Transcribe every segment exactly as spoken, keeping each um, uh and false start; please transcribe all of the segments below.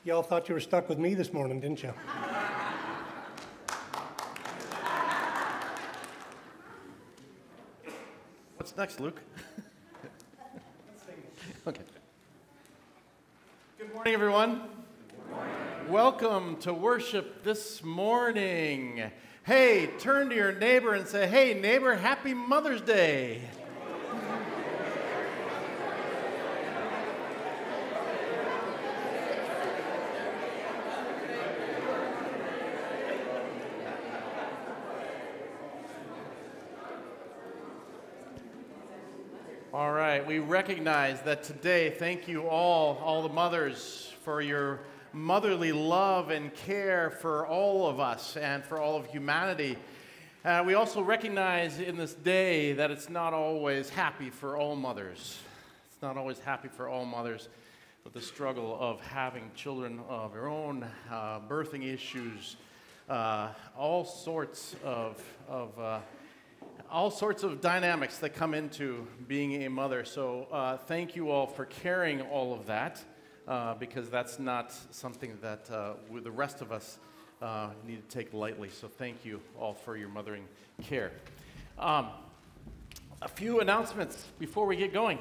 Y'all thought you were stuck with me this morning, didn't you? What's next, Luke? Okay. Good morning, everyone. Good morning. Welcome to worship this morning. Hey, turn to your neighbor and say, hey, neighbor, happy Mother's Day. All right, we recognize that today, thank you all, all the mothers, for your motherly love and care for all of us and for all of humanity. Uh, we also recognize in this day that it's not always happy for all mothers. It's not always happy for all mothers with the struggle of having children of their own, uh, birthing issues, uh, all sorts of, of uh, all sorts of dynamics that come into being a mother. So uh, thank you all for carrying all of that, uh, because that's not something that uh, the rest of us uh, need to take lightly. So thank you all for your mothering care. Um, a few announcements before we get going.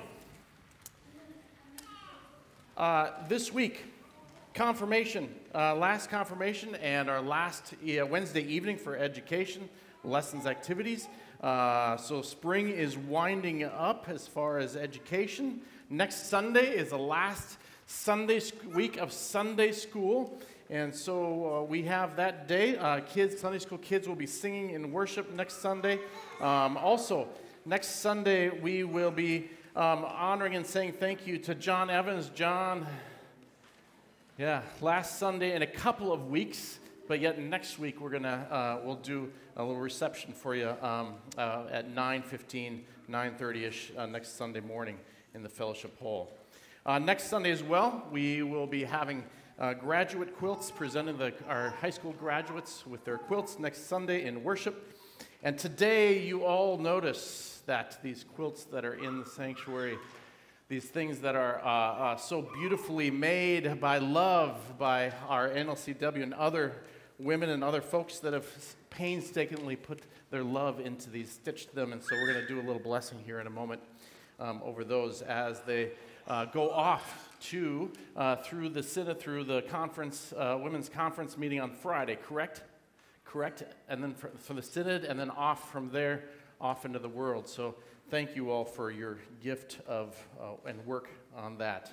Uh, this week, confirmation, uh, last confirmation and our last uh, Wednesday evening for education, lessons, activities. Uh, so spring is winding up as far as education. Next Sunday is the last Sunday week of Sunday school. And so uh, we have that day. Uh, kids, Sunday school kids will be singing in worship next Sunday. Um, also, next Sunday we will be um, honoring and saying thank you to John Evans. John, yeah, last Sunday in a couple of weeks. But yet next week we're gonna uh, we'll do a little reception for you um, uh, at nine fifteen, nine thirty-ish uh, next Sunday morning in the fellowship hall. Uh, next Sunday as well, we will be having uh, graduate quilts presenting the, our high school graduates with their quilts next Sunday in worship. And today you all notice that these quilts that are in the sanctuary, these things that are uh, uh, so beautifully made by love by our N L C W and other women and other folks that have painstakingly put their love into these, stitched them, and so we're going to do a little blessing here in a moment um, over those as they uh, go off to, uh, through the synod, through the conference, uh, women's conference meeting on Friday, correct? Correct? And then for, for the synod, and then off from there, off into the world. So thank you all for your gift of uh, and work on that.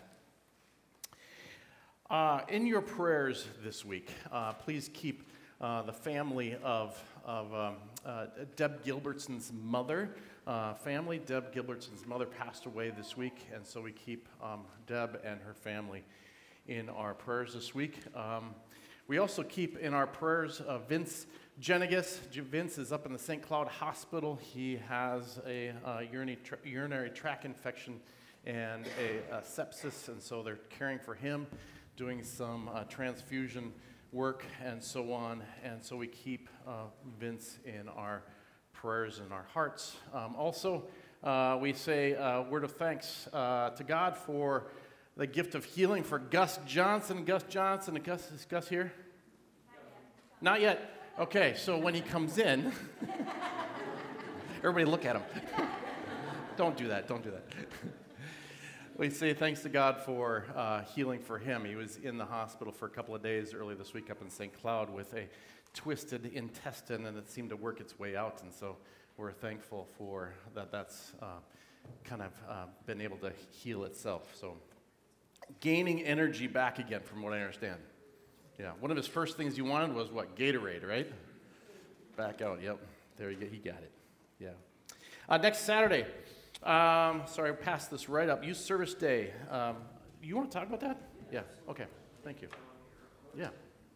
Uh, in your prayers this week, uh, please keep uh, the family of, of um, uh, Deb Gilbertson's mother. Uh, family, Deb Gilbertson's mother passed away this week, and so we keep um, Deb and her family in our prayers this week. Um, we also keep in our prayers uh, Vince Genegas. Vince is up in the Saint Cloud Hospital. He has a uh, urinary, tra urinary tract infection and a, a sepsis, and so they're caring for him, doing some uh, transfusion work and so on. And so we keep uh, Vince in our prayers and our hearts. Um, also, uh, we say a word of thanks uh, to God for the gift of healing for Gus Johnson. Gus Johnson, Gus, is Gus here? Not yet. Not yet. Okay, so when he comes in, everybody look at him. Don't do that, don't do that. We say thanks to God for uh, healing for him. He was in the hospital for a couple of days early this week up in Saint Cloud with a twisted intestine, and it seemed to work its way out, and so we're thankful for that. That's uh, kind of uh, been able to heal itself. So gaining energy back again, from what I understand. Yeah, one of his first things he wanted was what? Gatorade, right? Back out, yep. There you go, he got it. Yeah. Uh, next Saturday, um, sorry, I passed this right up. Youth Service Day. Um, you want to talk about that? Yeah, okay, thank you. Yeah.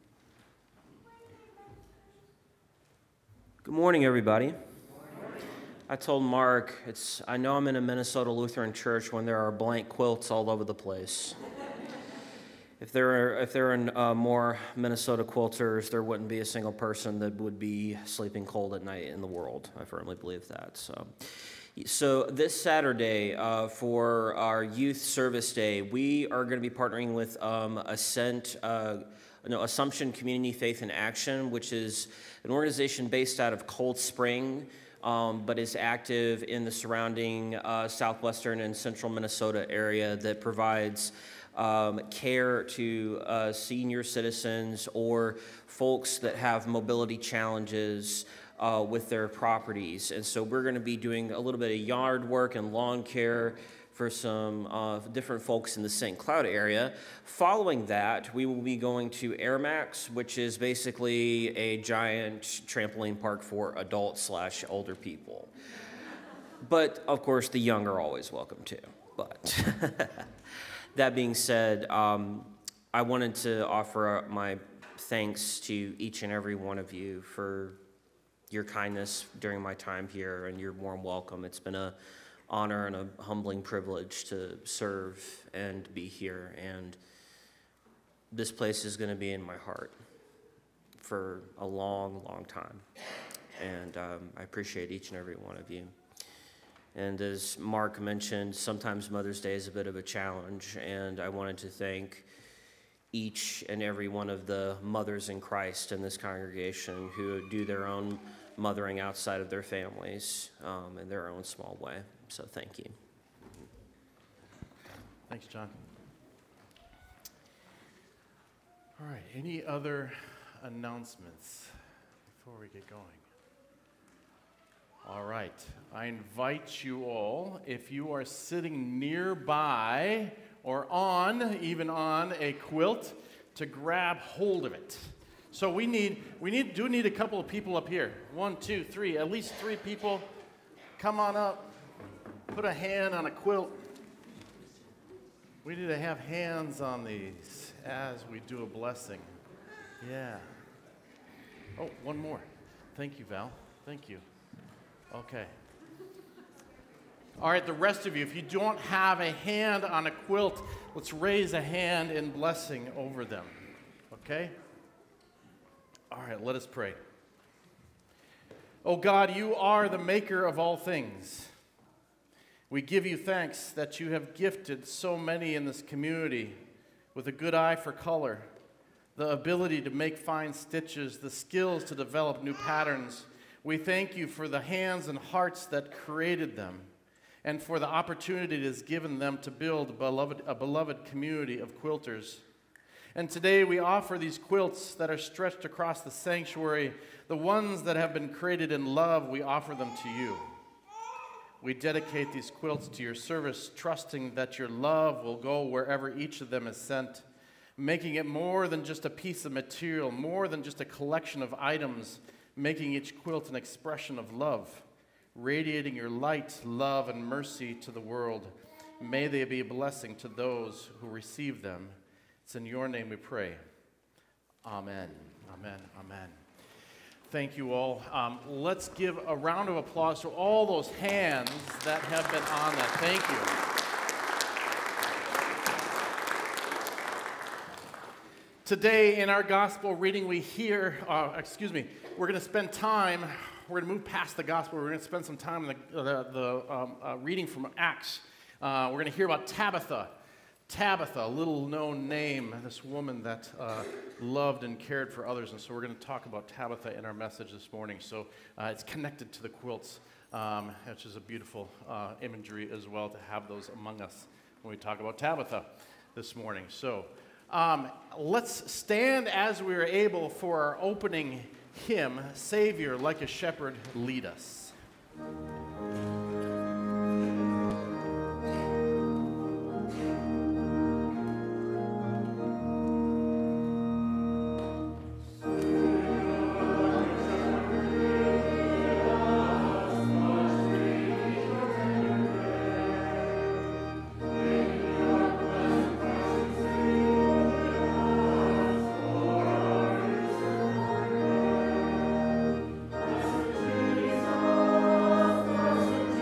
Good morning, everybody. I told Mark, it's, I know I'm in a Minnesota Lutheran church when there are blank quilts all over the place. If there are, if there are uh, more Minnesota quilters, there wouldn't be a single person that would be sleeping cold at night in the world. I firmly believe that. So, So this Saturday, uh, for our Youth Service Day, we are going to be partnering with um, Ascent, uh, no, Assumption Community Faith in Action, which is an organization based out of Cold Spring, um, but is active in the surrounding uh, southwestern and central Minnesota area that provides um, care to uh, senior citizens or folks that have mobility challenges Uh, with their properties. And so we're going to be doing a little bit of yard work and lawn care for some uh, different folks in the Saint Cloud area. Following that, we will be going to Air Max, which is basically a giant trampoline park for adults slash older people. But of course, the young are always welcome too. But that being said, um, I wanted to offer my thanks to each and every one of you for your kindness during my time here and your warm welcome. It's been an honor and a humbling privilege to serve and be here, and this place is going to be in my heart for a long, long time, and um, I appreciate each and every one of you. And as Mark mentioned, sometimes Mother's Day is a bit of a challenge, and I wanted to thank each and every one of the mothers in Christ in this congregation who do their own mothering outside of their families um, in their own small way. So thank you. Thanks, John. All right, any other announcements before we get going? All right, I invite you all, if you are sitting nearby or on, even on a quilt, to grab hold of it. So we need, we need, do need a couple of people up here. One, two, three, at least three people. Come on up, put a hand on a quilt. We need to have hands on these as we do a blessing. Yeah. Oh, one more. Thank you, Val. Thank you. Okay. All right, the rest of you, if you don't have a hand on a quilt, let's raise a hand in blessing over them, okay? All right, let us pray. Oh God, you are the maker of all things. We give you thanks that you have gifted so many in this community with a good eye for color, the ability to make fine stitches, the skills to develop new patterns. We thank you for the hands and hearts that created them, and for the opportunity it has given them to build a beloved, a beloved community of quilters. And today we offer these quilts that are stretched across the sanctuary, the ones that have been created in love, we offer them to you. We dedicate these quilts to your service, trusting that your love will go wherever each of them is sent, making it more than just a piece of material, more than just a collection of items, making each quilt an expression of love, radiating your light, love, and mercy to the world. May they be a blessing to those who receive them. It's in your name we pray. Amen. Amen. Amen. Thank you all. Um, let's give a round of applause to all those hands that have been on that. Thank you. Today in our gospel reading we hear, uh, excuse me, we're going to spend time, we're going to move past the gospel, we're going to spend some time in the, the, the um, uh, reading from Acts. Uh, we're going to hear about Tabitha. Tabitha, a little known name, this woman that uh, loved and cared for others. And so we're going to talk about Tabitha in our message this morning. So uh, it's connected to the quilts, um, which is a beautiful uh, imagery as well to have those among us when we talk about Tabitha this morning. So um, let's stand as we are able for our opening hymn, Savior, Like a Shepherd, Lead Us. Jesus.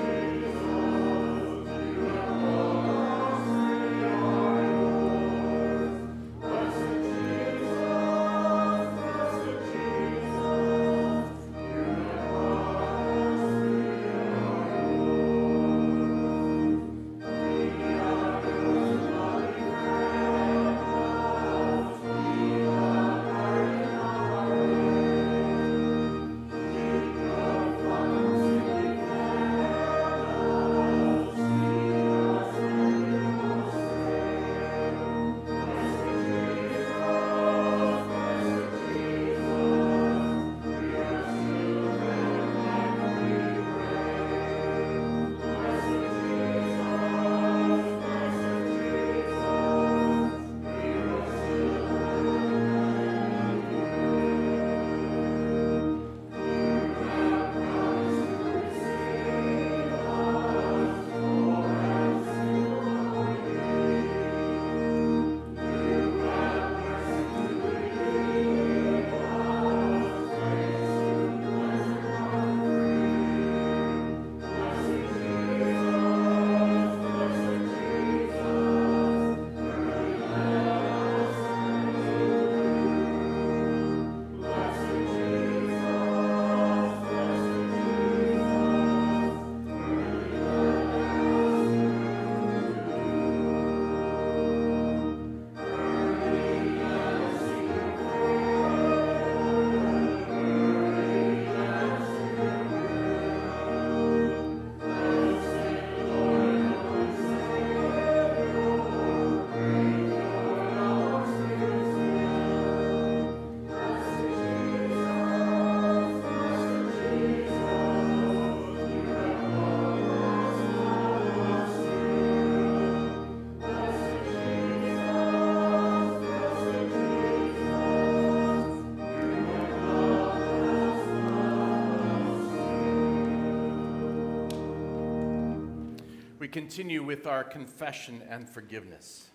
we continue with our confession and forgiveness.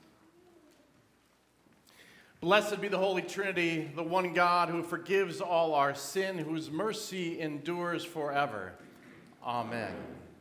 Blessed be the Holy Trinity, the one God who forgives all our sin, whose mercy endures forever. Amen.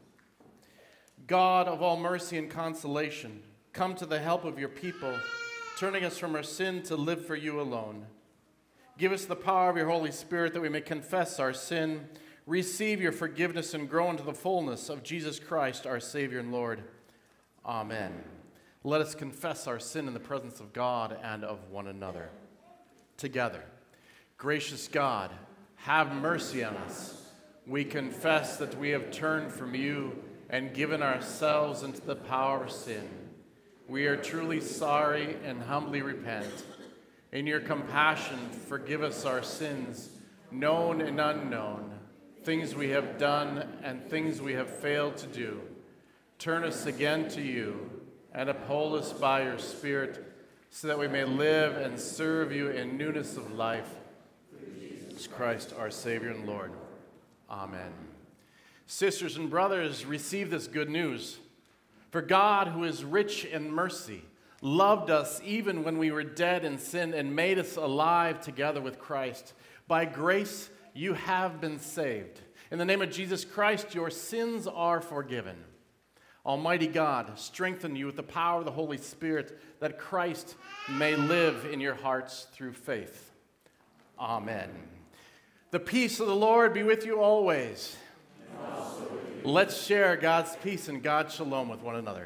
God of all mercy and consolation, come to the help of your people, turning us from our sin to live for you alone. Give us the power of your Holy Spirit that we may confess our sin, receive your forgiveness, and grow into the fullness of Jesus Christ, our Savior and Lord. Amen. Let us confess our sin in the presence of God and of one another. Together, gracious God, have mercy on us. We confess that we have turned from you and given ourselves into the power of sin. We are truly sorry and humbly repent. In your compassion, forgive us our sins, known and unknown, things we have done and things we have failed to do. Turn us again to you and uphold us by your Spirit, so that we may live and serve you in newness of life. Jesus Christ, our Savior and Lord. Amen. Sisters and brothers, receive this good news. For God, who is rich in mercy, loved us even when we were dead in sin and made us alive together with Christ. By grace, you have been saved. In the name of Jesus Christ, your sins are forgiven. Almighty God, strengthen you with the power of the Holy Spirit, that Christ may live in your hearts through faith. Amen. The peace of the Lord be with you always. And also with you. Let's share God's peace and God's shalom with one another.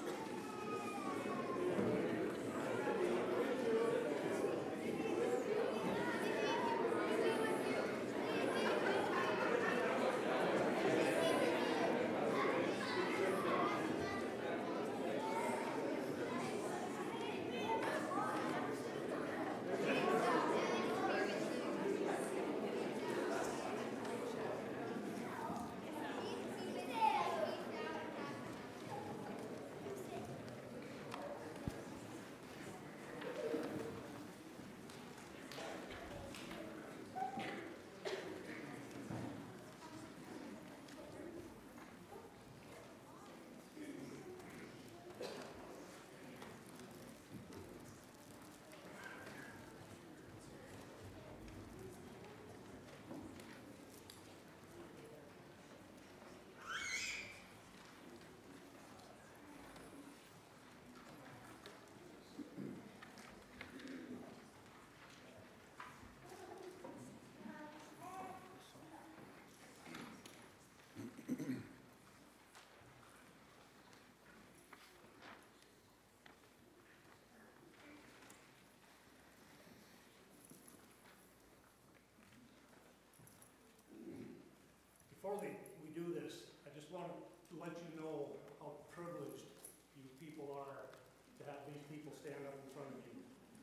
Before we, we do this, I just want to let you know how privileged you people are to have these people stand up in front of you.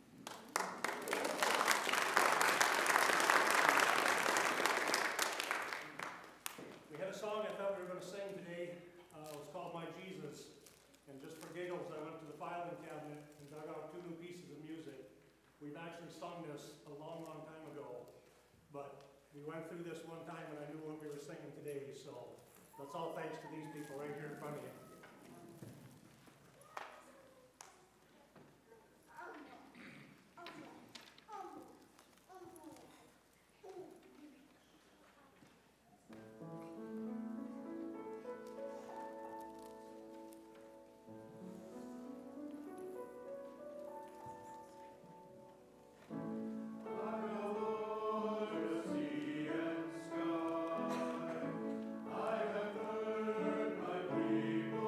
We had a song I thought we were going to sing today. Uh, it was called My Jesus. And just for giggles, I went to the filing cabinet and dug out two new pieces of music. We've actually sung this a long, long time ago. But we went through this one time and I knew what we were singing today, so that's all thanks to these people right here in front of you. People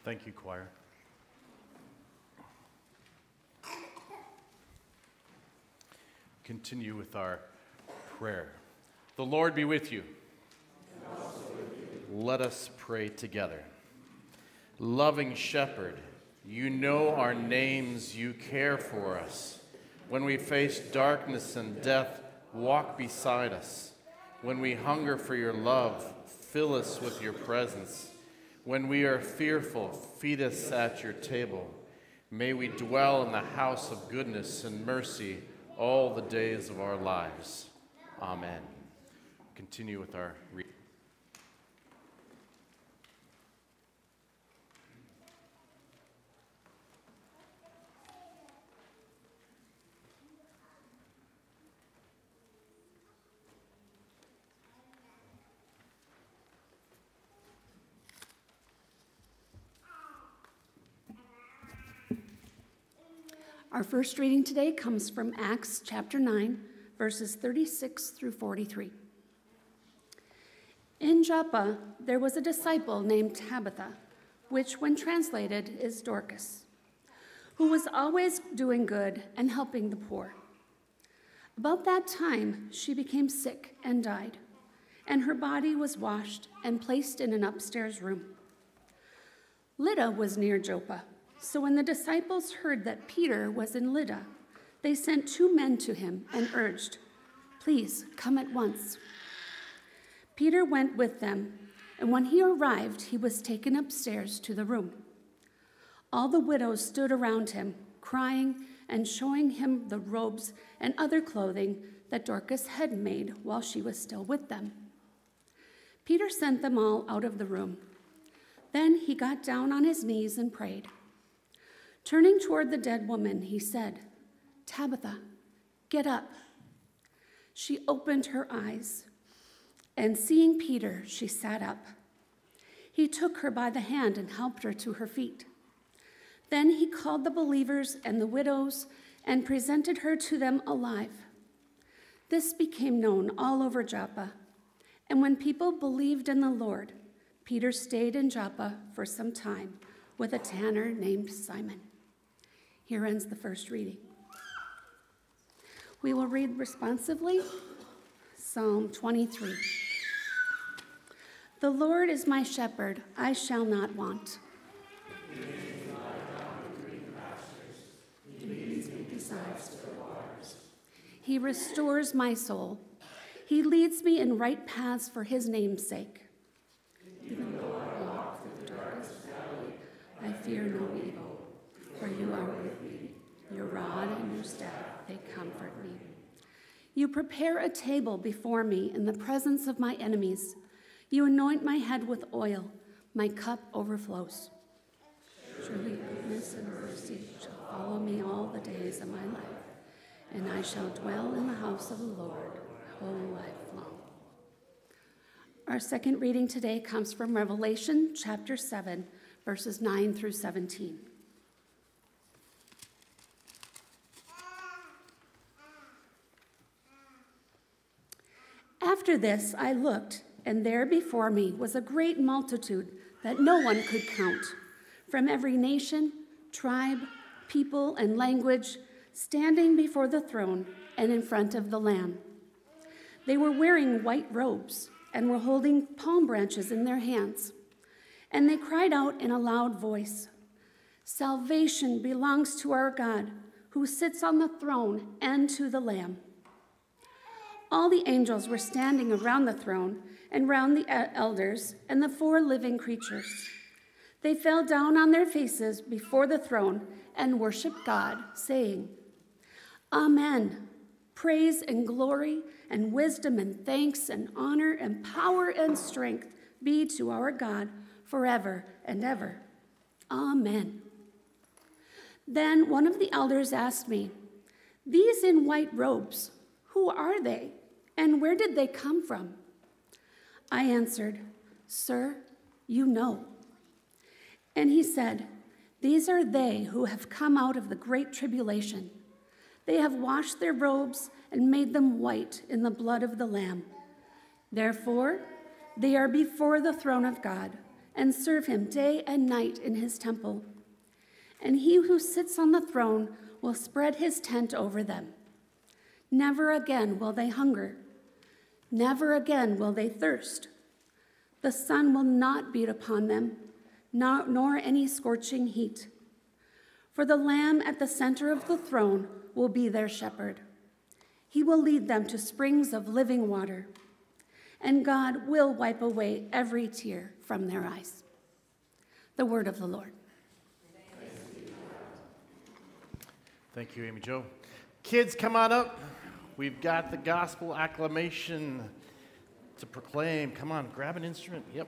Thank you, choir. Continue with our prayer. The Lord be with you. And also with you. Let us pray together. Loving Shepherd, you know our names, you care for us. When we face darkness and death, walk beside us. When we hunger for your love, fill us with your presence. When we are fearful, feed us at your table. May we dwell in the house of goodness and mercy all the days of our lives. Amen. Continue with our reading. Our first reading today comes from Acts chapter nine, verses thirty-six through forty-three. In Joppa, there was a disciple named Tabitha, which when translated is Dorcas, who was always doing good and helping the poor. About that time, she became sick and died, and her body was washed and placed in an upstairs room. Lydda was near Joppa. So when the disciples heard that Peter was in Lydda, they sent two men to him and urged, "Please come at once." Peter went with them, and when he arrived, he was taken upstairs to the room. All the widows stood around him, crying and showing him the robes and other clothing that Dorcas had made while she was still with them. Peter sent them all out of the room. Then he got down on his knees and prayed. Turning toward the dead woman, he said, "Tabitha, get up." She opened her eyes, and seeing Peter, she sat up. He took her by the hand and helped her to her feet. Then he called the believers and the widows and presented her to them alive. This became known all over Joppa, and when people believed in the Lord, Peter stayed in Joppa for some time with a tanner named Simon. Here ends the first reading. We will read responsively Psalm twenty-three. The Lord is my shepherd, I shall not want. He leads me beside still waters. He restores my soul. He leads me in right paths for his name's sake. Even though I walk through the darkest valley, I fear no evil. For you are with me, your rod and your staff, they comfort me. You prepare a table before me in the presence of my enemies. You anoint my head with oil, my cup overflows. Surely goodness and mercy shall follow me all the days of my life, and I shall dwell in the house of the Lord my whole life long. Our second reading today comes from Revelation chapter seven, verses nine through seventeen. After this, I looked, and there before me was a great multitude that no one could count, from every nation, tribe, people, and language, standing before the throne and in front of the Lamb. They were wearing white robes and were holding palm branches in their hands. And they cried out in a loud voice, "Salvation belongs to our God, who sits on the throne, and to the Lamb." All the angels were standing around the throne and round the elders and the four living creatures. They fell down on their faces before the throne and worshiped God, saying, "Amen. Praise and glory and wisdom and thanks and honor and power and strength be to our God forever and ever. Amen." Then one of the elders asked me, "These in white robes, who are they, and where did they come from?" I answered, "Sir, you know." And he said, "These are they who have come out of the great tribulation. They have washed their robes and made them white in the blood of the Lamb. Therefore, they are before the throne of God, and serve him day and night in his temple. And he who sits on the throne will spread his tent over them. Never again will they hunger. Never again will they thirst. The sun will not beat upon them, nor, nor any scorching heat. For the Lamb at the center of the throne will be their shepherd. He will lead them to springs of living water, and God will wipe away every tear from their eyes. The word of the Lord. Thank you, Amy Jo. Kids, come on up. We've got the gospel acclamation to proclaim. Come on, grab an instrument. Yep.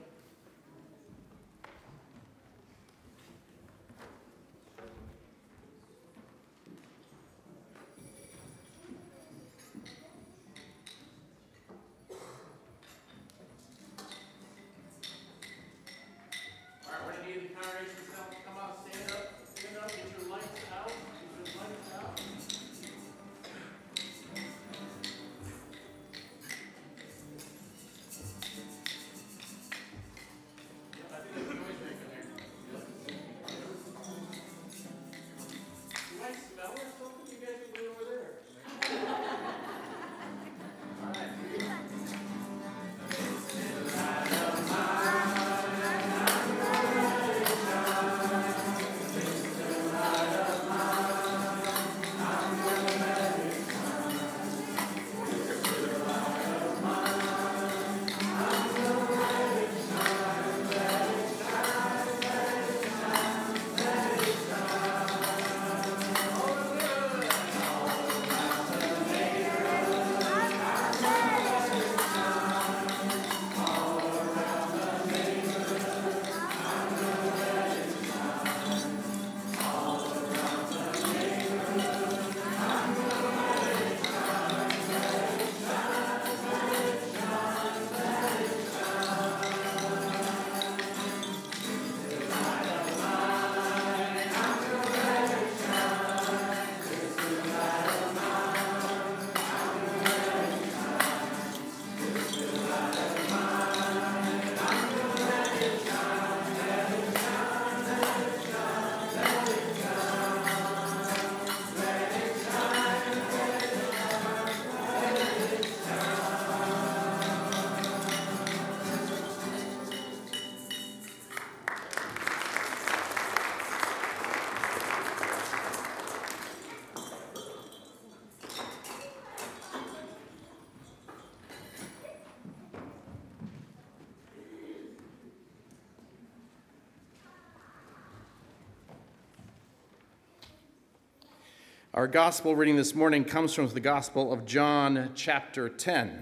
Our gospel reading this morning comes from the Gospel of John, chapter ten.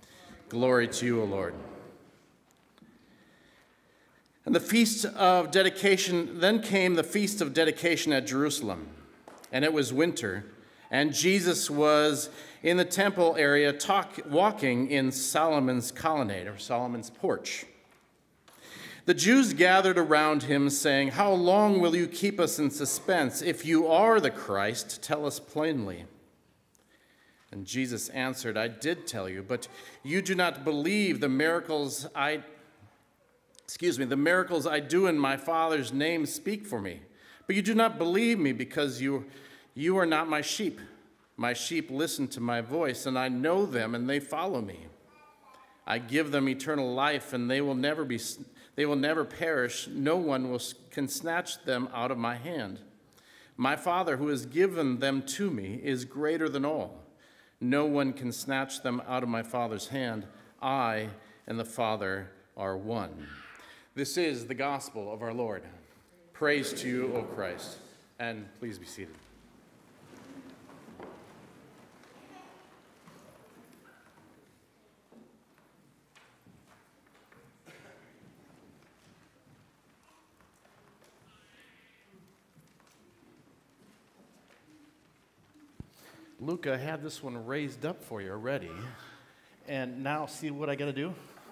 Glory to you, O Lord. And the feast of dedication, then came the feast of dedication at Jerusalem, and it was winter, and Jesus was in the temple area talk, walking in Solomon's colonnade, or Solomon's porch. The Jews gathered around him, saying, "How long will you keep us in suspense? If you are the Christ, tell us plainly." And Jesus answered, "I did tell you, but you do not believe the miracles I, excuse me, the miracles I do in my Father's name speak for me. But you do not believe me because you, you are not my sheep. My sheep listen to my voice, and I know them, and they follow me. I give them eternal life, and they will never be They will never perish. No one will, can snatch them out of my hand. My Father, who has given them to me, is greater than all. No one can snatch them out of my Father's hand. I and the Father are one." This is the gospel of our Lord. Praise to you, O Christ. And please be seated. Luca had this one raised up for you already. And now see what I got to do?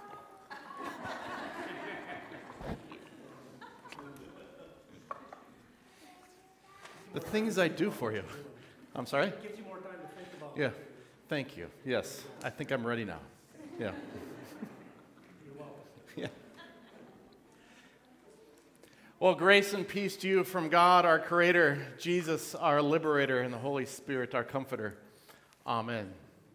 The things I do for you. I'm sorry? It gives you more time to think about it. Yeah. Thank you. Yes. I think I'm ready now. Yeah. You're welcome. Yeah. Well, grace and peace to you from God, our Creator, Jesus, our Liberator, and the Holy Spirit, our Comforter. Amen.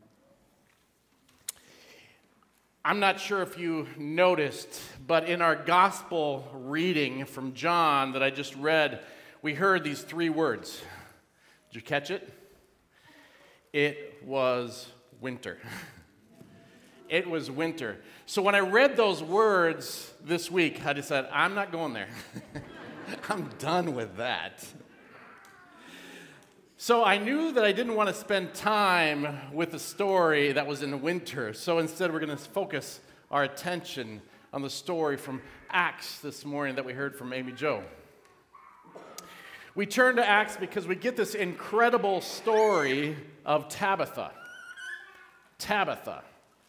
I'm not sure if you noticed, but in our gospel reading from John that I just read, we heard these three words. Did you catch it? It was winter. It was winter. So when I read those words this week, I decided, I'm not going there. I'm done with that. So I knew that I didn't want to spend time with a story that was in winter. So instead, we're going to focus our attention on the story from Acts this morning that we heard from Amy Jo. We turn to Acts because we get this incredible story of Tabitha. Tabitha.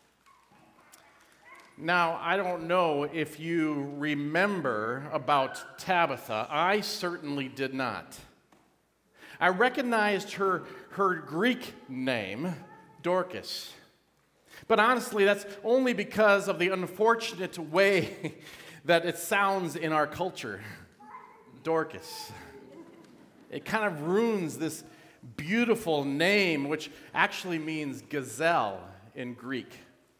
Now, I don't know if you remember about Tabitha. I certainly did not. I recognized her, her Greek name, Dorcas. But honestly, that's only because of the unfortunate way that it sounds in our culture. Dorcas. It kind of ruins this beautiful name, which actually means gazelle in Greek.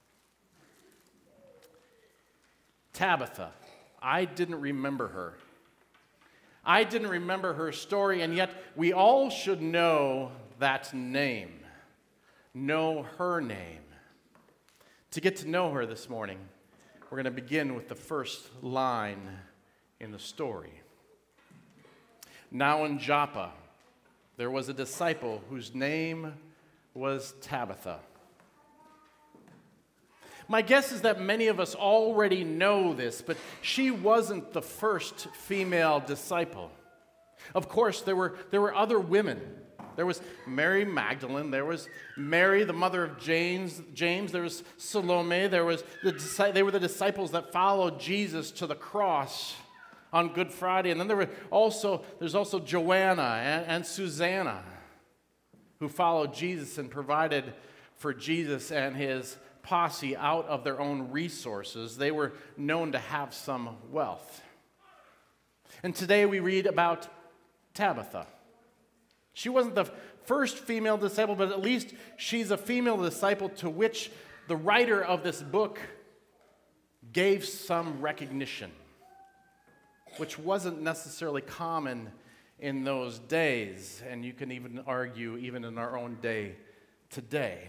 Tabitha. I didn't remember her. I didn't remember her story, and yet we all should know that name. Know her name. To get to know her this morning, we're going to begin with the first line in the story. Now in Joppa, there was a disciple whose name was Tabitha. My guess is that many of us already know this, but she wasn't the first female disciple. Of course, there were, there were other women. There was Mary Magdalene, there was Mary, the mother of James, James, there was Salome, there was the, they were the disciples that followed Jesus to the cross on Good Friday. And then there were also, there's also Joanna and, and Susanna who followed Jesus and provided for Jesus and his posse out of their own resources. They were known to have some wealth. And today we read about Tabitha. She wasn't the first female disciple, but at least she's a female disciple to which the writer of this book gave some recognition, which wasn't necessarily common in those days, and you can even argue even in our own day today.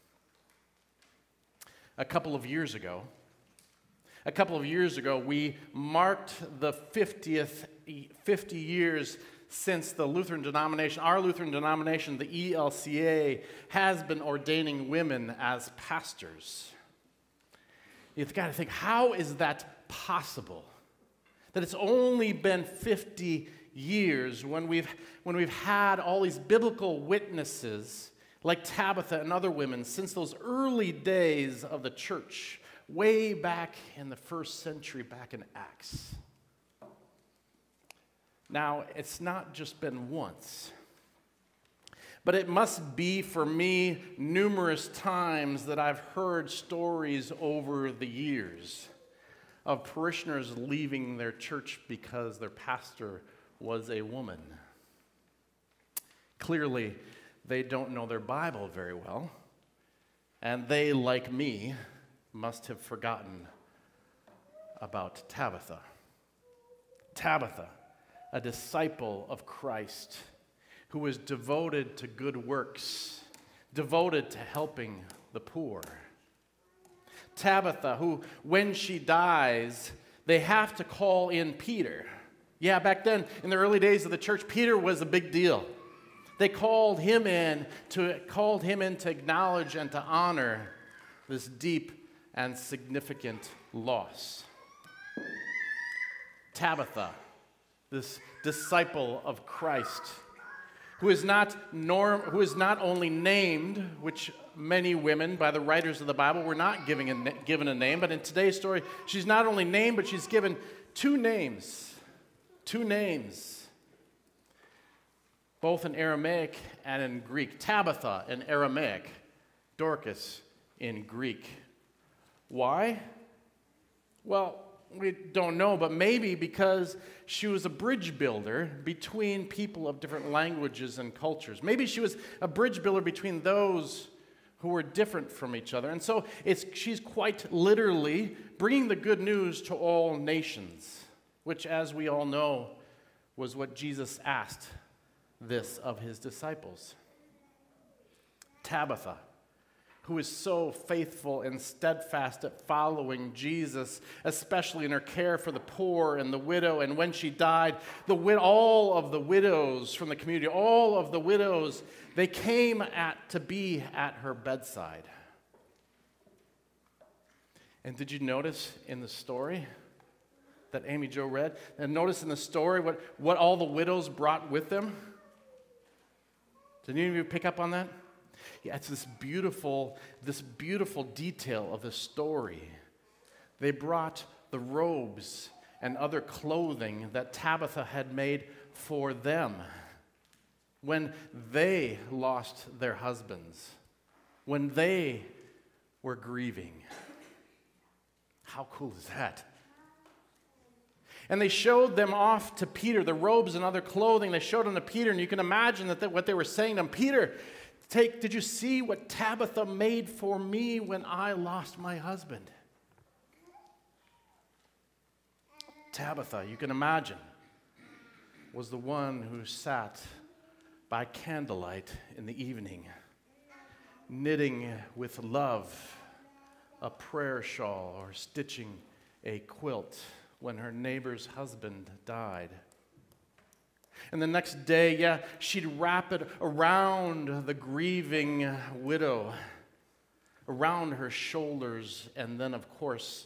A couple of years ago, a couple of years ago, we marked the fiftieth, fifty years since the Lutheran denomination, our Lutheran denomination, the E L C A, has been ordaining women as pastors. You've got to think, how is that possible? That it's only been fifty years when we've, when we've had all these biblical witnesses like Tabitha and other women since those early days of the church, way back in the first century, back in Acts. Now, it's not just been once, but it must be for me numerous times that I've heard stories over the years of parishioners leaving their church because their pastor was a woman. Clearly, they don't know their Bible very well, and they, like me, must have forgotten about Tabitha. Tabitha, a disciple of Christ who was devoted to good works, devoted to helping the poor. Tabitha, who, when she dies, they have to call in Peter. Yeah, back then, in the early days of the church, Peter was a big deal. They called him in to called him in to acknowledge and to honor this deep and significant loss. Tabitha, this disciple of Christ, who is not norm, who is not only named, which many women by the writers of the Bible were not giving a, given a name, but in today's story, she's not only named, but she's given two names, two names. Both in Aramaic and in Greek. Tabitha in Aramaic, Dorcas in Greek. Why? Well, We don't know, but maybe because she was a bridge builder between people of different languages and cultures. Maybe she was a bridge builder between those who were different from each other. And so it's, she's quite literally bringing the good news to all nations, which, as we all know, was what Jesus asked this of his disciples. Tabitha, who is so faithful and steadfast at following Jesus, especially in her care for the poor and the widow. And when she died, the wid- all of the widows from the community, all of the widows, they came at, to be at her bedside. And did you notice in the story that Amy Jo read? And notice in the story what, what all the widows brought with them? Did any of you pick up on that? Yeah, it's this beautiful, this beautiful detail of the story. They brought the robes and other clothing that Tabitha had made for them when they lost their husbands, when they were grieving. How cool is that? And they showed them off to Peter, the robes and other clothing. They showed them to Peter, and you can imagine that what they were saying to him, Peter, Take, did you see what Tabitha made for me when I lost my husband? Tabitha, you can imagine, was the one who sat by candlelight in the evening, knitting with love a prayer shawl or stitching a quilt when her neighbor's husband died. And the next day, yeah, she'd wrap it around the grieving widow, around her shoulders, and then, of course,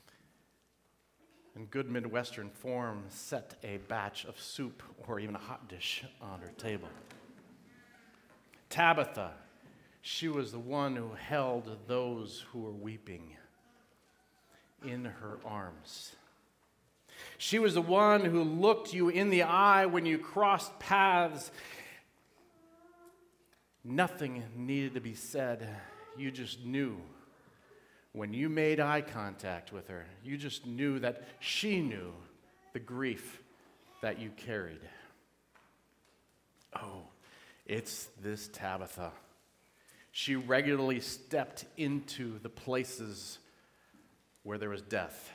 in good Midwestern form, set a batch of soup or even a hot dish on her table. Tabitha, she was the one who held those who were weeping in her arms. She was the one who looked you in the eye when you crossed paths. Nothing needed to be said. You just knew. When you made eye contact with her, you just knew that she knew the grief that you carried. Oh, it's this Tabitha. She regularly stepped into the places where there was death.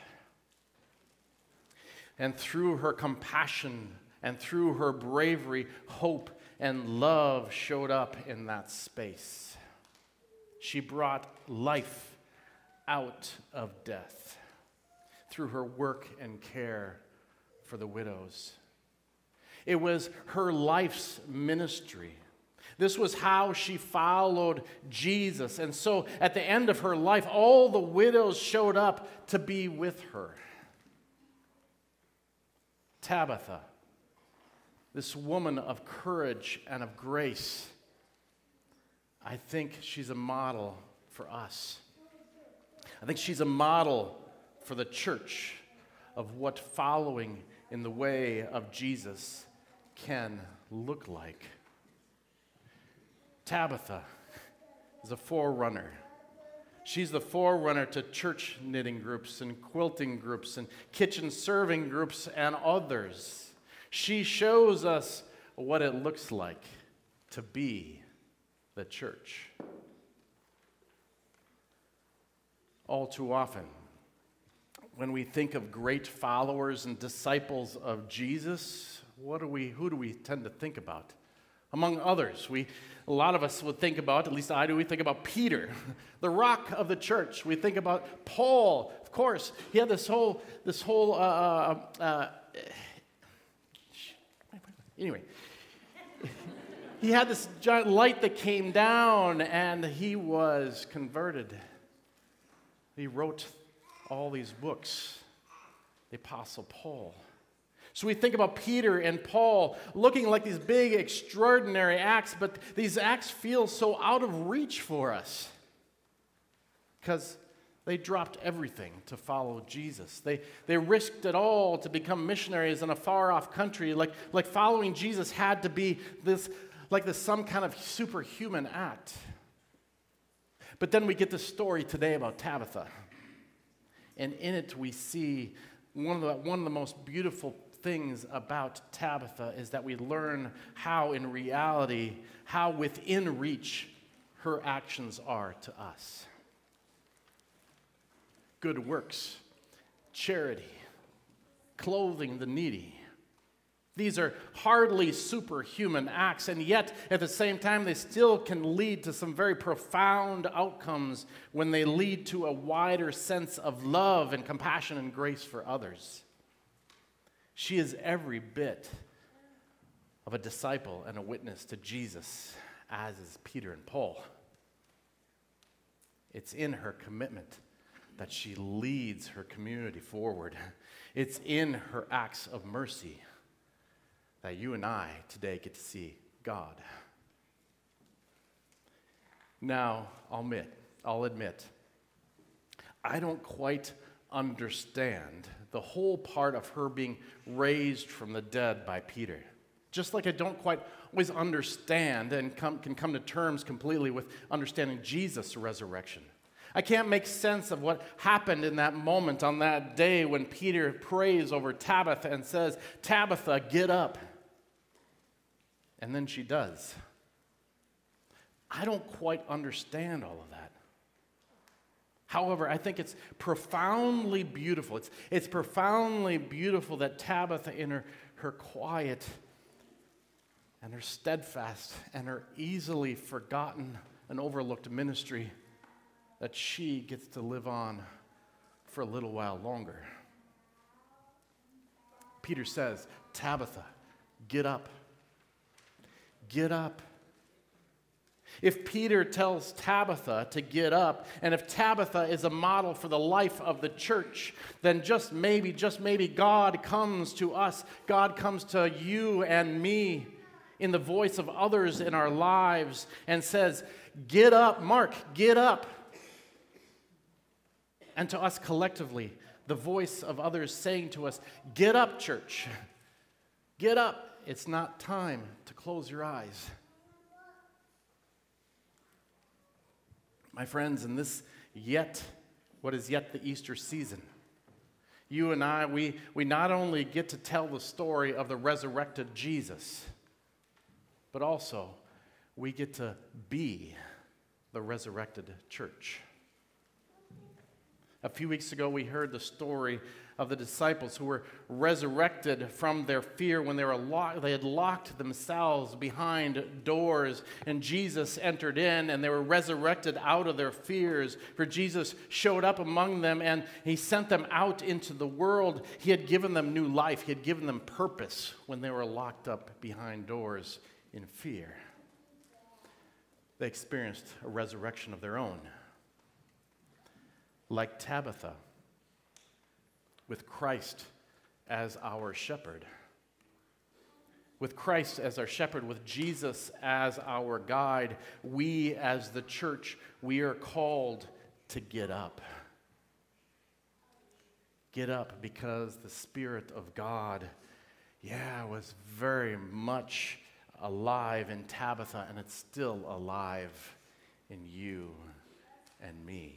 And through her compassion and through her bravery, hope and love showed up in that space. She brought life out of death through her work and care for the widows. It was her life's ministry. This was how she followed Jesus. And so at the end of her life, all the widows showed up to be with her. Tabitha, this woman of courage and of grace, I think she's a model for us. I think she's a model for the church of what following in the way of Jesus can look like. Tabitha is a forerunner. She's the forerunner to church knitting groups and quilting groups and kitchen serving groups and others. She shows us what it looks like to be the church. All too often, when we think of great followers and disciples of Jesus, what do we, who do we tend to think about? Among others, we, a lot of us would think about, at least I do, we think about Peter, the rock of the church. We think about Paul, of course. He had this whole, this whole, uh, uh, uh, anyway. He had this giant light that came down, and he was converted. He wrote all these books, the Apostle Paul. So we think about Peter and Paul looking like these big, extraordinary acts, but these acts feel so out of reach for us because they dropped everything to follow Jesus. They, they risked it all to become missionaries in a far-off country. Like, like following Jesus had to be this, like this some kind of superhuman act. But then we get this story today about Tabitha. And in it we see one of the, one of the most beautiful things about Tabitha is that we learn how, in reality, how within reach her actions are to us. Good works, charity, clothing the needy. These are hardly superhuman acts, and yet at the same time they still can lead to some very profound outcomes when they lead to a wider sense of love and compassion and grace for others. She is every bit of a disciple and a witness to Jesus, as is Peter and Paul. It's in her commitment that she leads her community forward. It's in her acts of mercy that you and I today get to see God. Now, I'll admit, I'll admit, I don't quite understand the whole part of her being raised from the dead by Peter. Just like I don't quite always understand and come, can come to terms completely with understanding Jesus' resurrection. I can't make sense of what happened in that moment on that day when Peter prays over Tabitha and says, "Tabitha, get up." And then she does. I don't quite understand all of that. However, I think it's profoundly beautiful. It's, it's profoundly beautiful that Tabitha, in her, her quiet and her steadfast and her easily forgotten and overlooked ministry, that she gets to live on for a little while longer. Peter says, "Tabitha, get up. Get up." If Peter tells Tabitha to get up, and if Tabitha is a model for the life of the church, then just maybe, just maybe God comes to us, God comes to you and me in the voice of others in our lives and says, "Get up, Mark, get up." And to us collectively, the voice of others saying to us, "Get up, church. Get up. It's not time to close your eyes." My friends, in this yet, what is yet the Easter season, you and I, we, we not only get to tell the story of the resurrected Jesus, but also we get to be the resurrected church. A few weeks ago, we heard the story of the disciples who were resurrected from their fear when they were locked, they had locked themselves behind doors, and Jesus entered in, and they were resurrected out of their fears. For Jesus showed up among them, and he sent them out into the world. He had given them new life. He had given them purpose when they were locked up behind doors in fear. They experienced a resurrection of their own. Like Tabitha, with Christ as our shepherd. With Christ as our shepherd, with Jesus as our guide, we as the church, we are called to get up. Get up because the Spirit of God, yeah, was very much alive in Tabitha, and it's still alive in you and me.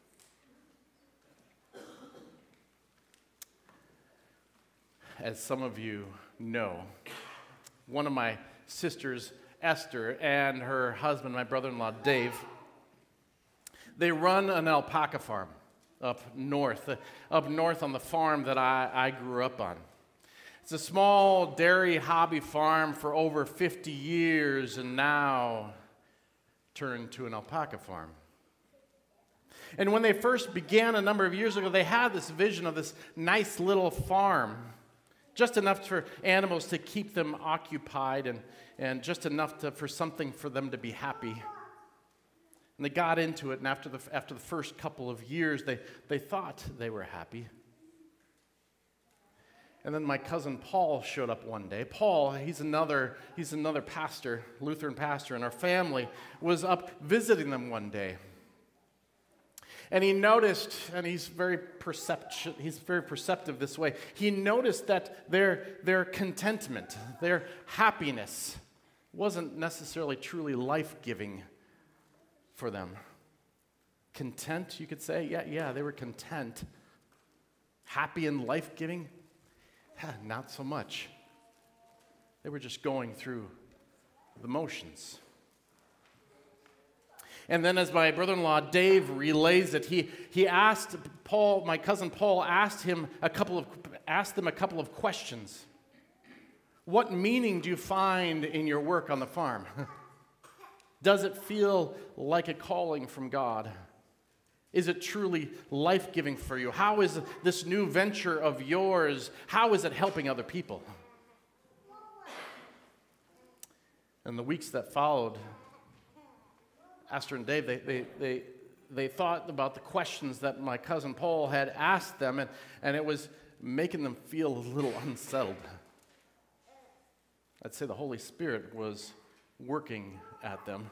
As some of you know, one of my sisters, Esther, and her husband, my brother-in-law, Dave, they run an alpaca farm up north, uh, up north on the farm that I, I grew up on. It's a small dairy hobby farm for over fifty years, and now turned to an alpaca farm. And when they first began a number of years ago, they had this vision of this nice little farm, just enough for animals to keep them occupied and, and just enough to, for something for them to be happy. And they got into it, and after the, after the first couple of years, they, they thought they were happy. And then my cousin Paul showed up one day. Paul, he's another, he's another pastor, Lutheran pastor, and our family was up visiting them one day. And he noticed, and he's very perception, he's very perceptive this way, he noticed that their, their contentment, their happiness wasn't necessarily truly life-giving for them. Content, you could say? Yeah, yeah, they were content. Happy and life-giving? Not so much. They were just going through the motions. And then as my brother-in-law Dave relays it, he, he asked Paul, my cousin Paul asked him a couple of asked them a couple of questions. What meaning do you find in your work on the farm? Does it feel like a calling from God? Is it truly life-giving for you? How is this new venture of yours, how is it helping other people? In the weeks that followed, Esther and Dave, they, they, they, they thought about the questions that my cousin Paul had asked them, and, and it was making them feel a little unsettled. I'd say the Holy Spirit was working at them.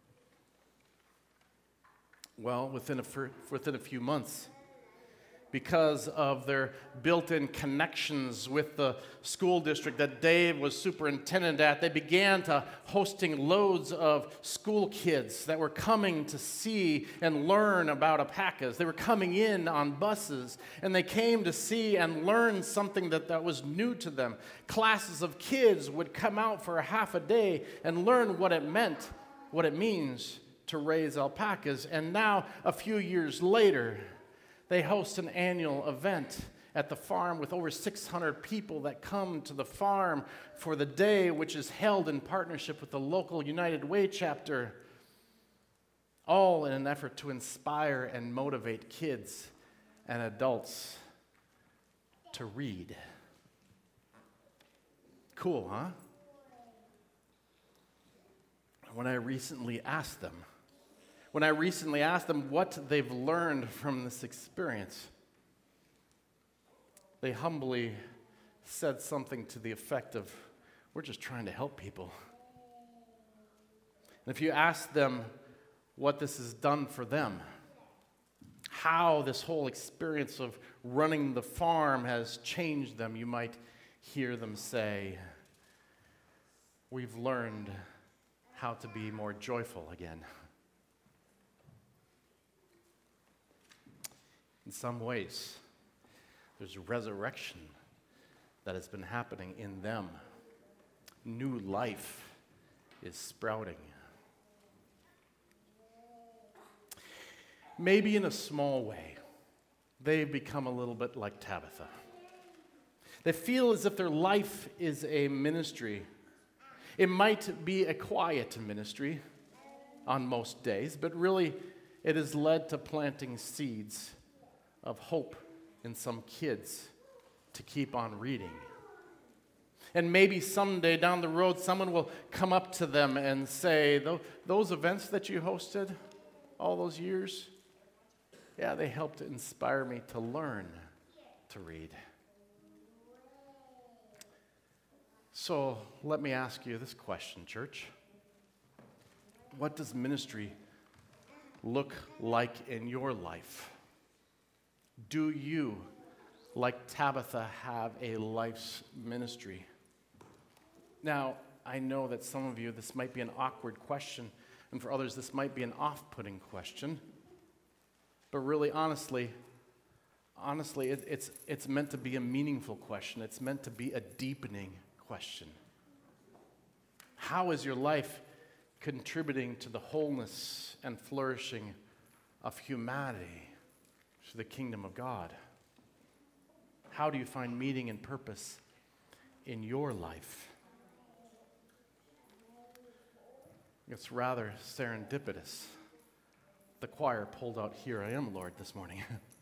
Well, within a, within a few months, because of their built-in connections with the school district that Dave was superintendent at, they began to hosting loads of school kids that were coming to see and learn about alpacas. They were coming in on buses, and they came to see and learn something that, that was new to them. Classes of kids would come out for a half a day and learn what it meant, what it means to raise alpacas. And now, a few years later, they host an annual event at the farm with over six hundred people that come to the farm for the day, which is held in partnership with the local United Way chapter, all in an effort to inspire and motivate kids and adults to read. Cool, huh? When I recently asked them, When I recently asked them what they've learned from this experience, they humbly said something to the effect of, we're just trying to help people. And if you ask them what this has done for them, how this whole experience of running the farm has changed them, you might hear them say, we've learned how to be more joyful again. In some ways, there's a resurrection that has been happening in them. New life is sprouting. Maybe in a small way, they've become a little bit like Tabitha. They feel as if their life is a ministry. It might be a quiet ministry on most days, but really it has led to planting seeds of hope in some kids to keep on reading. And maybe someday down the road, someone will come up to them and say, those events that you hosted all those years, yeah, they helped inspire me to learn to read. So let me ask you this question, church. What does ministry look like in your life? Do you, like Tabitha, have a life's ministry? Now, I know that some of you, this might be an awkward question, and for others, this might be an off-putting question. But really, honestly, honestly, it, it's, it's meant to be a meaningful question. It's meant to be a deepening question. How is your life contributing to the wholeness and flourishing of humanity, to the kingdom of God? How do you find meaning and purpose in your life? It's rather serendipitous. The choir pulled out "Here I Am, Lord" this morning.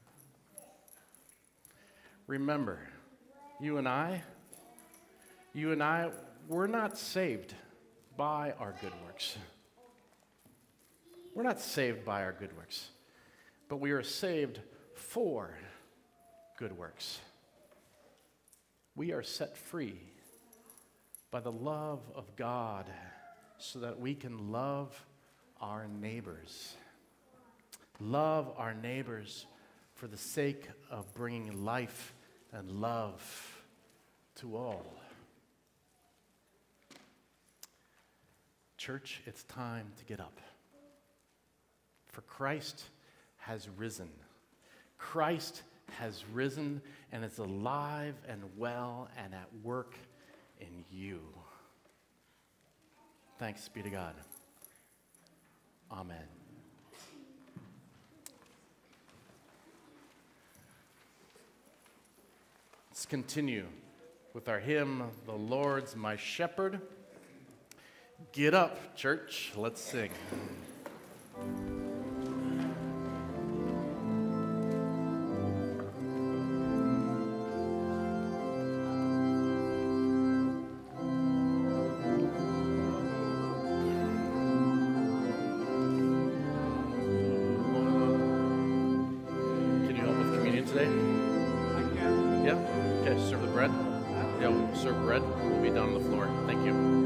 Remember, you and I, you and I, we're not saved by our good works. We're not saved by our good works, but we are saved for good works. We are set free by the love of God so that we can love our neighbors. Love our neighbors for the sake of bringing life and love to all. Church, it's time to get up. For Christ has risen. Christ has risen and is alive and well and at work in you. Thanks be to God. Amen. Let's continue with our hymn, "The Lord's My Shepherd." Get up, church. Let's sing. Can you help with communion today? I can. Yeah? Okay, serve the bread. Yeah, we'll serve bread. We'll be down on the floor. Thank you.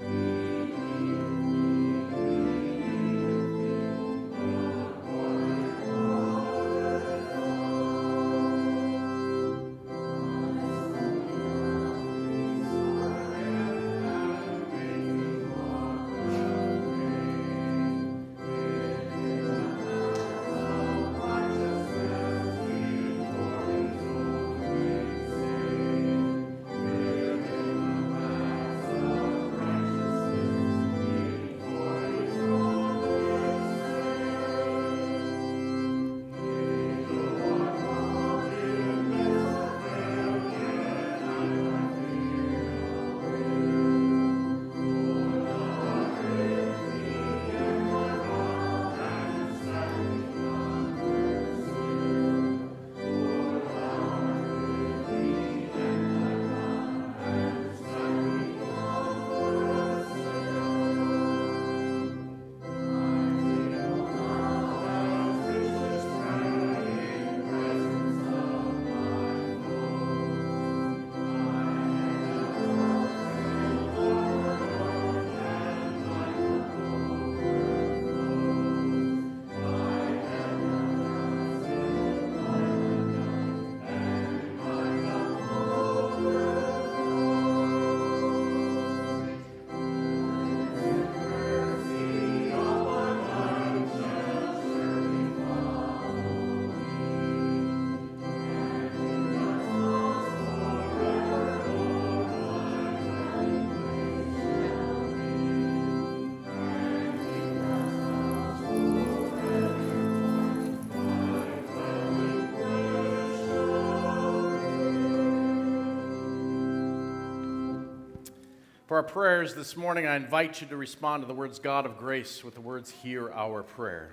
For our prayers this morning, I invite you to respond to the words "God of grace" with the words "Hear our prayer."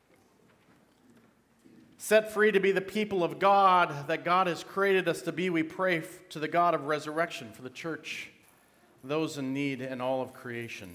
Set free to be the people of God that God has created us to be, we pray to the God of resurrection for the church, those in need, and all of creation.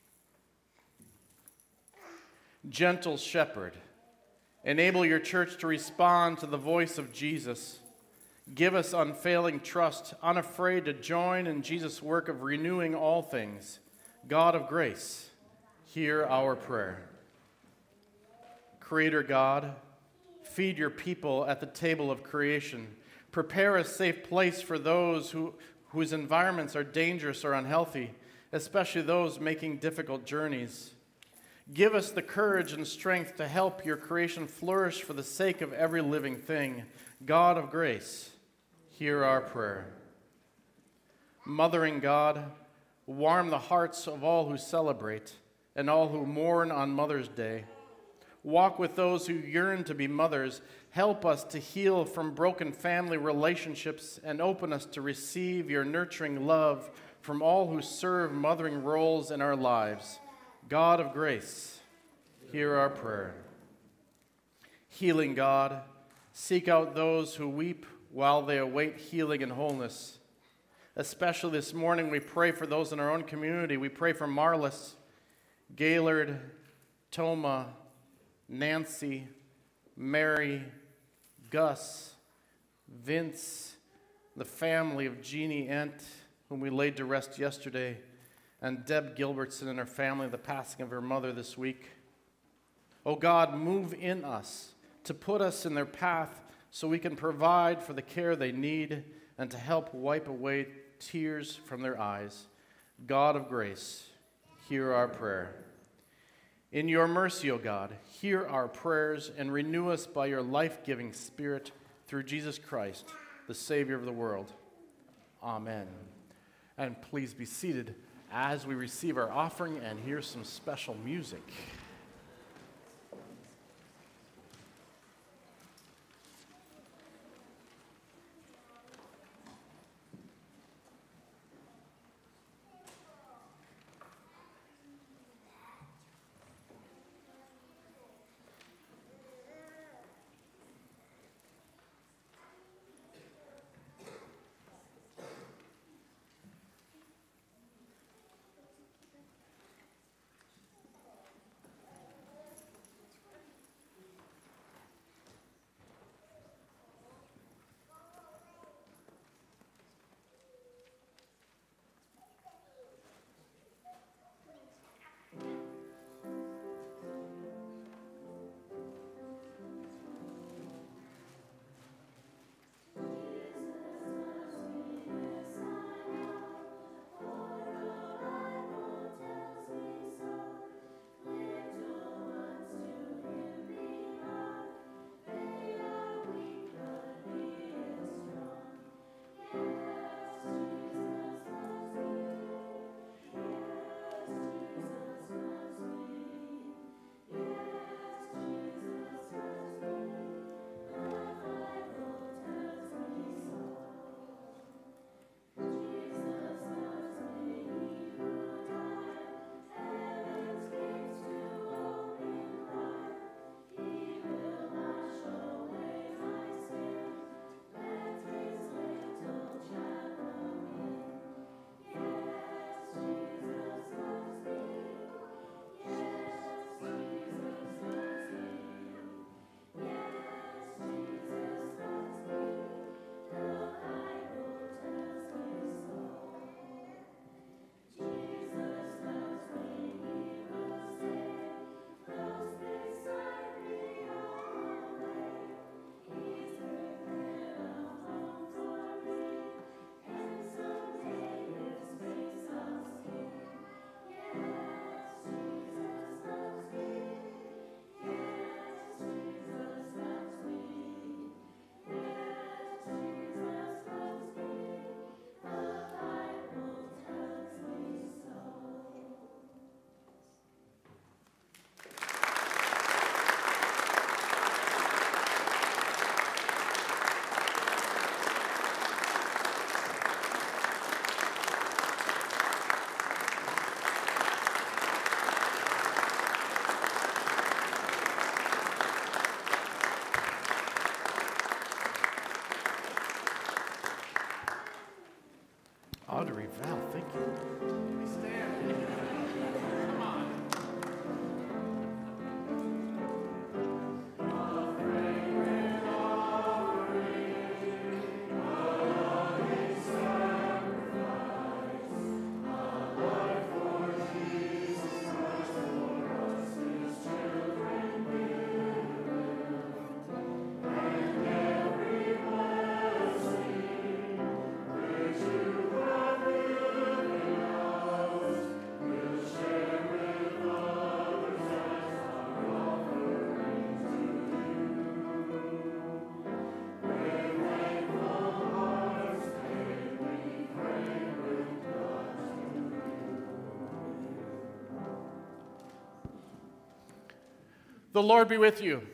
Gentle shepherd, enable your church to respond to the voice of Jesus. Give us unfailing trust, unafraid to join in Jesus' work of renewing all things. God of grace, hear our prayer. Creator God, feed your people at the table of creation. Prepare a safe place for those who, whose environments are dangerous or unhealthy, especially those making difficult journeys. Give us the courage and strength to help your creation flourish for the sake of every living thing. God of grace, hear our prayer. Mothering God, warm the hearts of all who celebrate and all who mourn on Mother's Day. Walk with those who yearn to be mothers. Help us to heal from broken family relationships and open us to receive your nurturing love from all who serve mothering roles in our lives. God of grace, hear our prayer. Healing God, seek out those who weep while they await healing and wholeness. Especially this morning, we pray for those in our own community. We pray for Marlis, Gaylord, Toma, Nancy, Mary, Gus, Vince, the family of Jeannie Ent, whom we laid to rest yesterday, and Deb Gilbertson and her family, the passing of her mother this week. Oh God, move in us to put us in their path so we can provide for the care they need and to help wipe away tears from their eyes. God of grace, hear our prayer. In your mercy, O God, hear our prayers and renew us by your life-giving Spirit through Jesus Christ, the Savior of the world. Amen. And please be seated as we receive our offering and hear some special music. Audrey, Val, thank you. Please stand. Come on. The Lord be with you.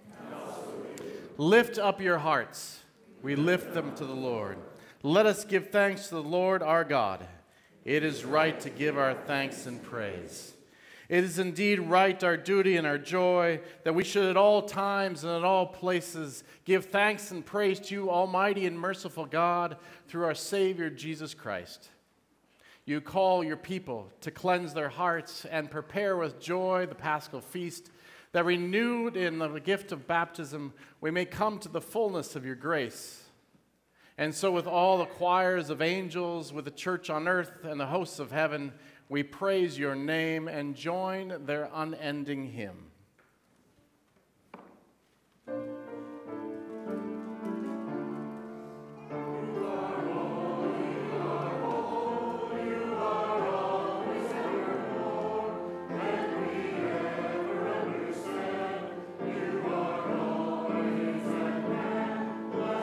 Lift up your hearts. We lift them to the Lord. Let us give thanks to the Lord our God. It is right to give our thanks and praise. It is indeed right, our duty and our joy, that we should at all times and at all places give thanks and praise to you, Almighty and merciful God, through our Savior Jesus Christ. You call your people to cleanse their hearts and prepare with joy the Paschal feast, that renewed in the gift of baptism, we may come to the fullness of your grace. And so with all the choirs of angels, with the church on earth and the hosts of heaven, we praise your name and join their unending hymn. Blessed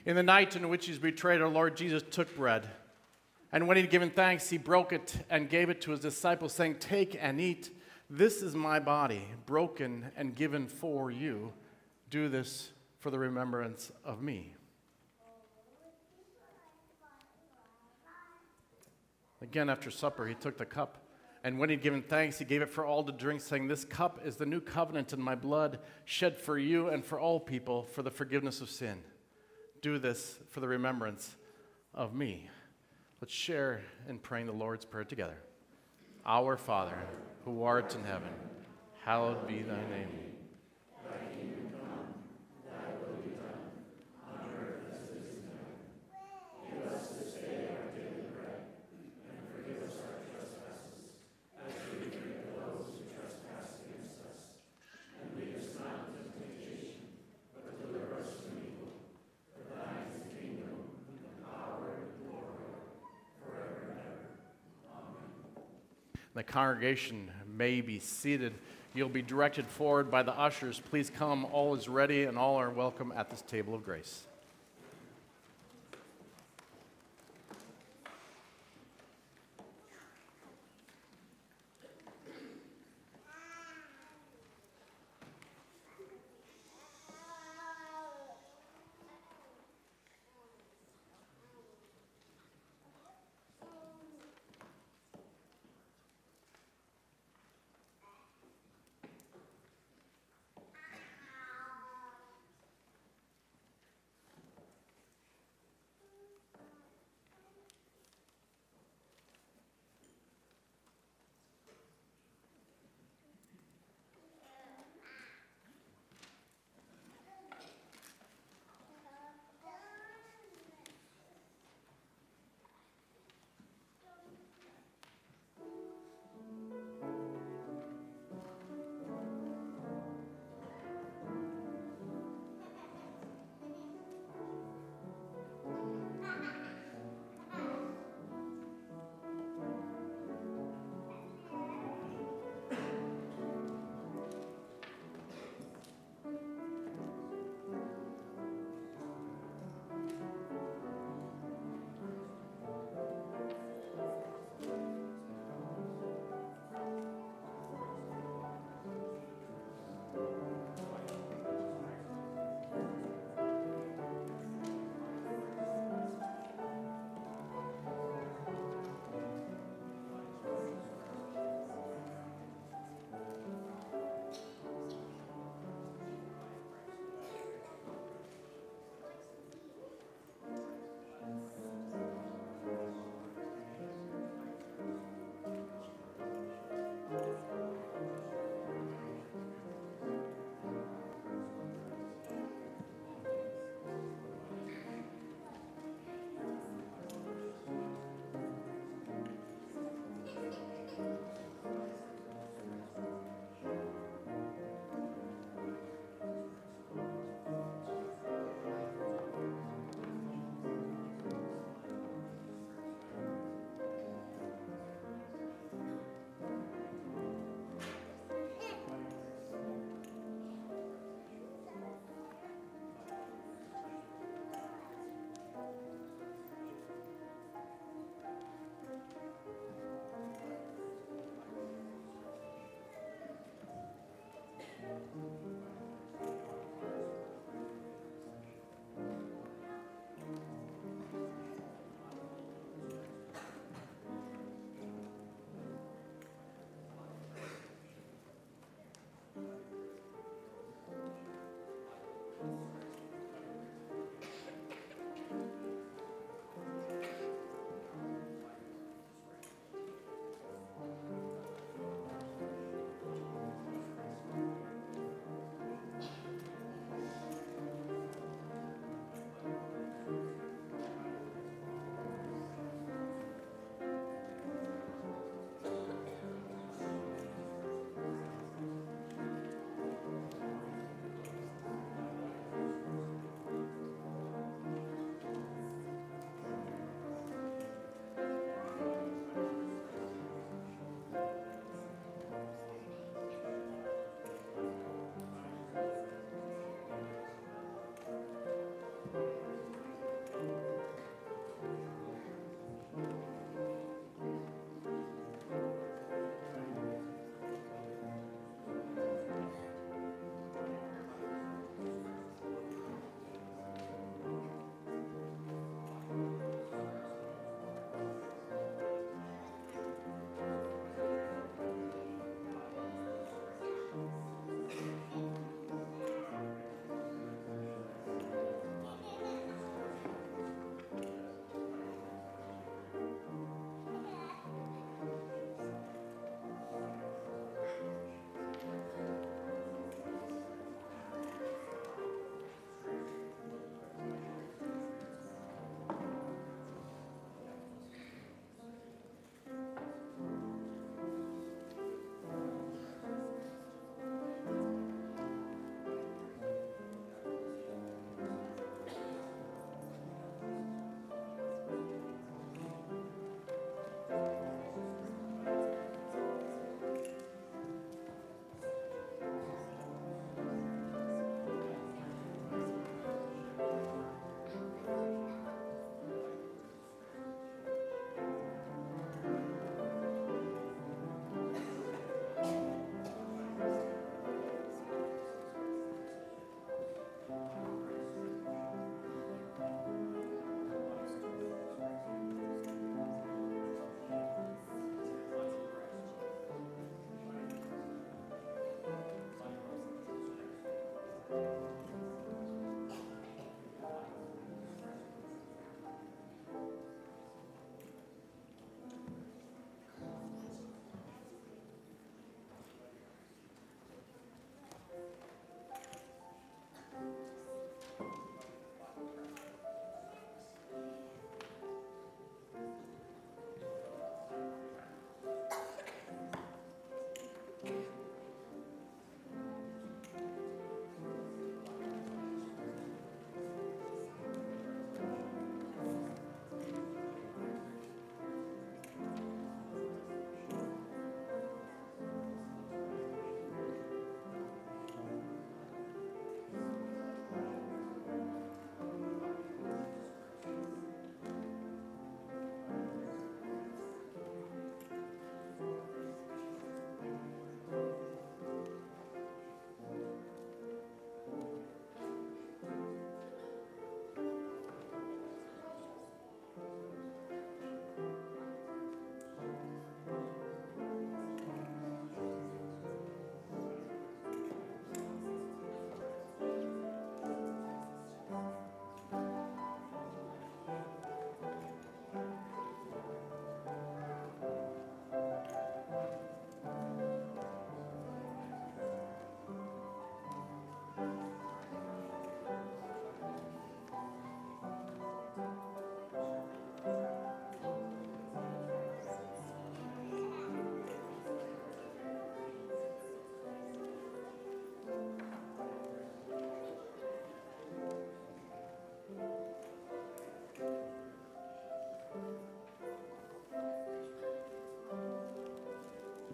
In the night in which he was betrayed, our Lord Jesus took bread. And when he had given thanks, he broke it and gave it to his disciples, saying, "Take and eat. This is my body, broken and given for you. Do this for the remembrance of me." Again, after supper, he took the cup. And when he had given thanks, he gave it for all to drink, saying, "This cup is the new covenant in my blood, shed for you and for all people for the forgiveness of sin. Do this for the remembrance of me." Let's share in praying the Lord's Prayer together. Our Father, who art in heaven, hallowed be thy name. Thy kingdom come, thy will be done, on earth as it is in heaven. Give us this day our daily bread, and forgive us our trespasses, as we forgive those who trespass against us. And lead us not into temptation, but deliver us from evil. For thine is the kingdom, the power, and the glory, forever and ever. Amen. The congregation may be seated. You'll be directed forward by the ushers. Please come. All is ready, and all are welcome at this table of grace.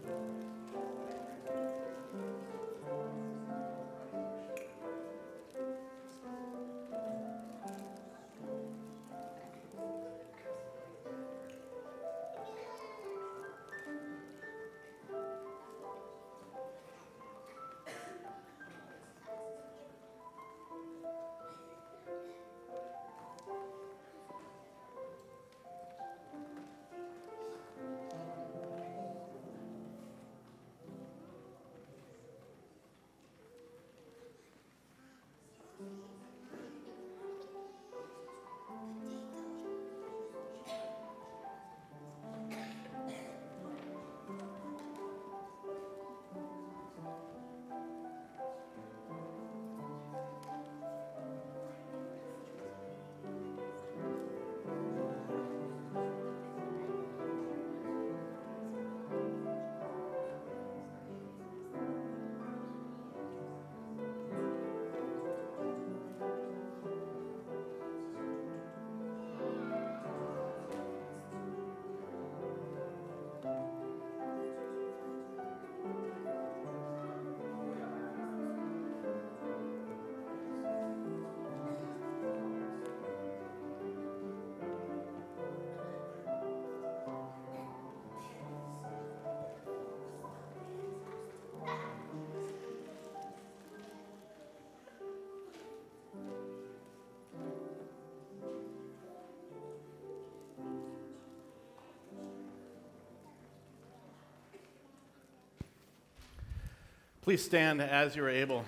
Please stand as you are able.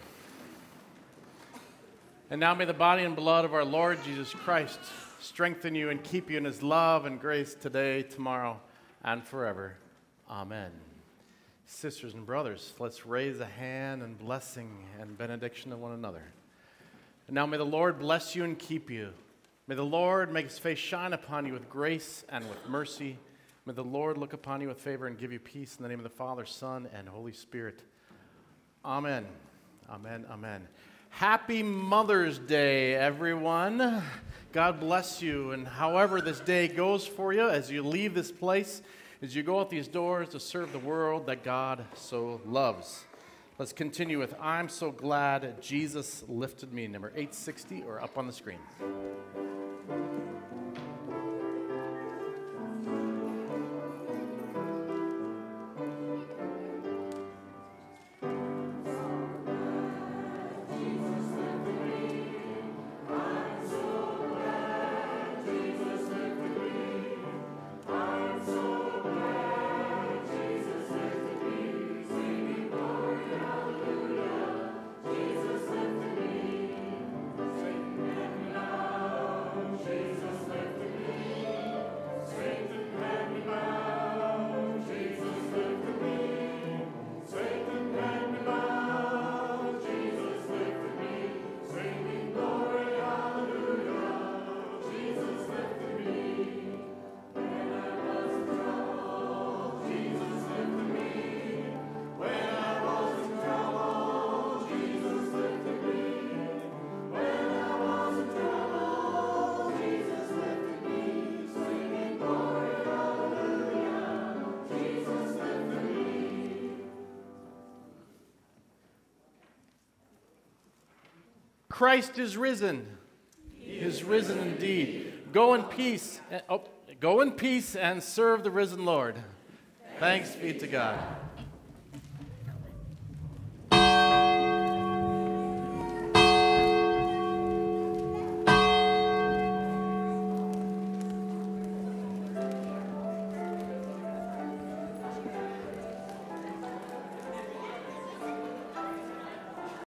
And now may the body and blood of our Lord Jesus Christ strengthen you and keep you in his love and grace today, tomorrow, and forever. Amen. Sisters and brothers, let's raise a hand in blessing and benediction of one another. And now may the Lord bless you and keep you. May the Lord make his face shine upon you with grace and with mercy. May the Lord look upon you with favor and give you peace in the name of the Father, Son, and Holy Spirit. Amen. Amen. Amen. Happy Mother's Day, everyone. God bless you. And however this day goes for you, as you leave this place, as you go out these doors to serve the world that God so loves. Let's continue with I'm So Glad Jesus Lifted Me, number eight sixty, or up on the screen. Christ is risen. He is risen indeed. Go in peace. Oh, go in peace and serve the risen Lord. Thanks be to God.